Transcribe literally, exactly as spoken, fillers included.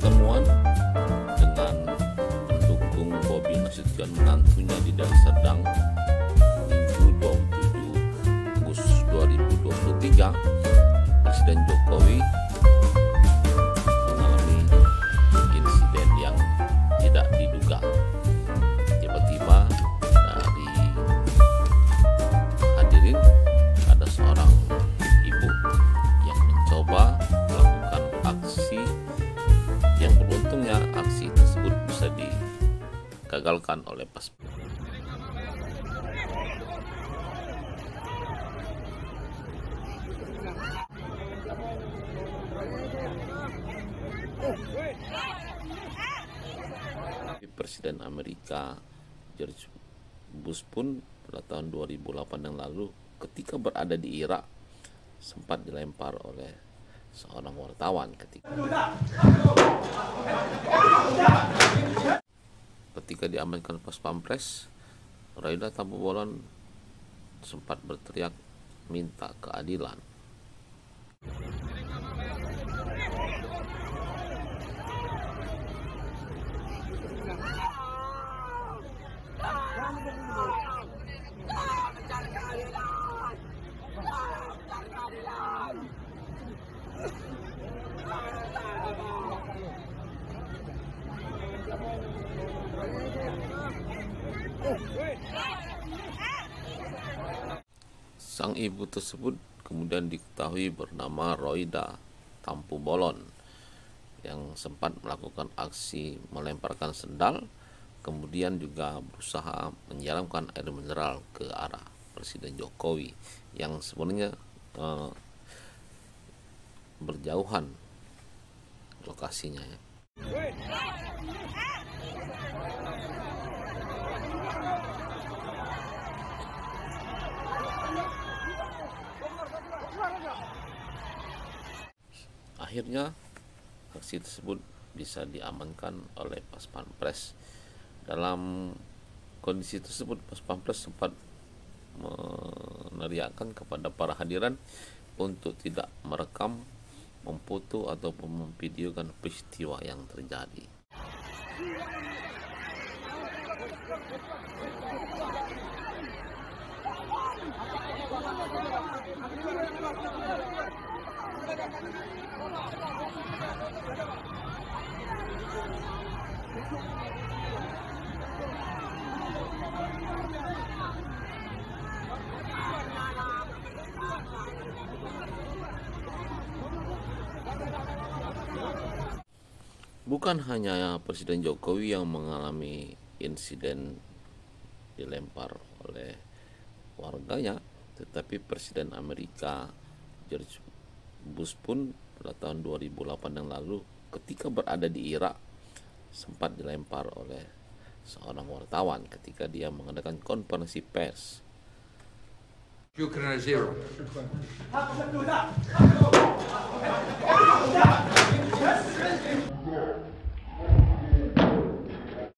pertemuan dengan pendukung Bobi Nasution menantunya di Deli Serdang Minggu dua puluh tujuh Agustus dua ribu dua puluh tiga, Presiden Jokowi mengalami insiden yang tidak diduga. Tiba-tiba dari hadirin ada seorang ibu yang mencoba melakukan aksi yang beruntungnya aksi tersebut bisa digagalkan oleh pas. Presiden Amerika George Bush pun pada tahun dua ribu delapan yang lalu ketika berada di Irak sempat dilempar oleh seorang wartawan ketika ketika diamankan pas Pampres. Rohida Tampu Bolon sempat berteriak minta keadilan. Sang ibu tersebut kemudian diketahui bernama Rohida Tampu Bolon yang sempat melakukan aksi melemparkan sendal, kemudian juga berusaha menyiramkan air mineral ke arah Presiden Jokowi yang sebenarnya eh, berjauhan lokasinya ya. Akhirnya aksi tersebut bisa diamankan oleh Pas Pampres. Dalam kondisi tersebut Pas Pampres sempat meneriakkan kepada para hadirin untuk tidak merekam, memfoto ataupun memvideokan peristiwa yang terjadi. Bukan hanya Presiden Jokowi yang mengalami insiden dilempar oleh warganya, tetapi Presiden Amerika George Bush pun pada tahun dua ribu delapan yang lalu ketika berada di Irak sempat dilempar oleh seorang wartawan ketika dia mengadakan konferensi pers. Ukraine zero. Yeah.